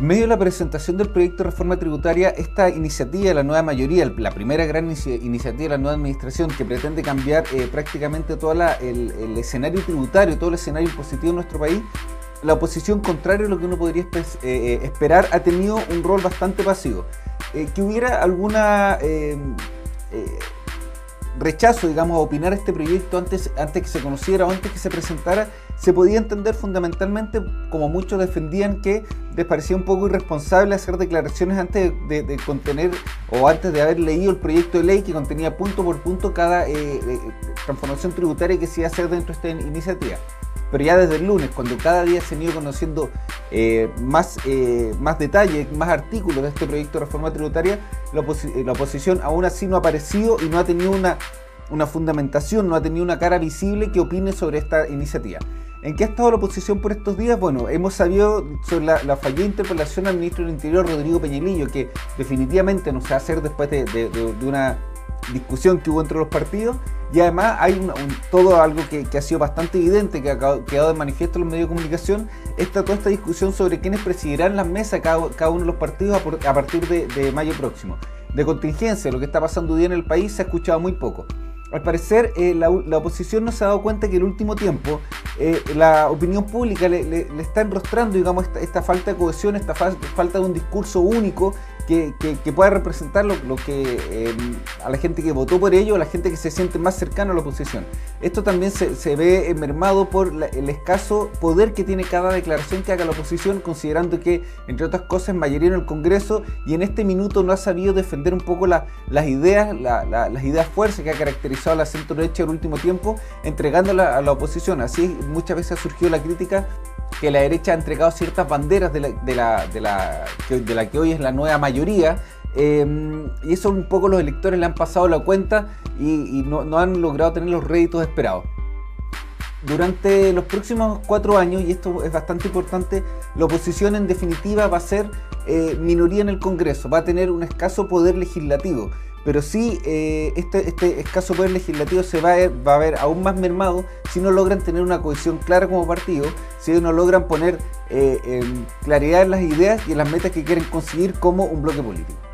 En medio de la presentación del proyecto de reforma tributaria, esta iniciativa de la nueva mayoría, la primera gran iniciativa de la nueva administración que pretende cambiar prácticamente todo el escenario tributario, todo el escenario impositivo en nuestro país, la oposición, contrario a lo que uno podría esperar, ha tenido un rol bastante pasivo. Que hubiera alguna rechazo, digamos, a opinar este proyecto antes que se conociera o antes que se presentara, se podía entender fundamentalmente, como muchos defendían, que les parecía un poco irresponsable hacer declaraciones antes de contener o antes de haber leído el proyecto de ley que contenía punto por punto cada transformación tributaria que se iba a hacer dentro de esta iniciativa. Pero ya desde el lunes, cuando cada día se han ido conociendo más detalles, más artículos de este proyecto de reforma tributaria, la oposición aún así no ha aparecido y no ha tenido una fundamentación, no ha tenido una cara visible que opine sobre esta iniciativa. ¿En qué ha estado la oposición por estos días? Bueno, hemos sabido sobre la fallida interpelación al ministro del Interior, Rodrigo Peñalillo, que definitivamente no se va a hacer después de una discusión que hubo entre los partidos, y además hay todo algo que ha sido bastante evidente, que ha quedado de manifiesto en los medios de comunicación, toda esta discusión sobre quiénes presidirán las mesas cada uno de los partidos a partir de mayo próximo. De contingencia, lo que está pasando hoy día en el país, se ha escuchado muy poco. Al parecer, la oposición no se ha dado cuenta que en el último tiempo la opinión pública le está enrostrando, digamos, esta falta de cohesión, esta falta de un discurso único que pueda representar lo que a la gente que votó por ello, a la gente que se siente más cercana a la oposición. Esto también se ve mermado por el escaso poder que tiene cada declaración que haga la oposición, considerando que, entre otras cosas, es mayoría en el Congreso y en este minuto no ha sabido defender un poco las ideas fuertes que ha caracterizado a la centro derecha en el último tiempo, entregándola a la oposición. Así muchas veces ha surgido la crítica que la derecha ha entregado ciertas banderas de la que hoy es la nueva mayoría, y eso un poco los electores le han pasado la cuenta y no han logrado tener los réditos esperados. Durante los próximos 4 años, y esto es bastante importante, la oposición en definitiva va a ser minoría en el Congreso, va a tener un escaso poder legislativo. Pero sí, este escaso poder legislativo se va a ver aún más mermado si no logran tener una cohesión clara como partido, si no logran poner claridad en las ideas y en las metas que quieren conseguir como un bloque político.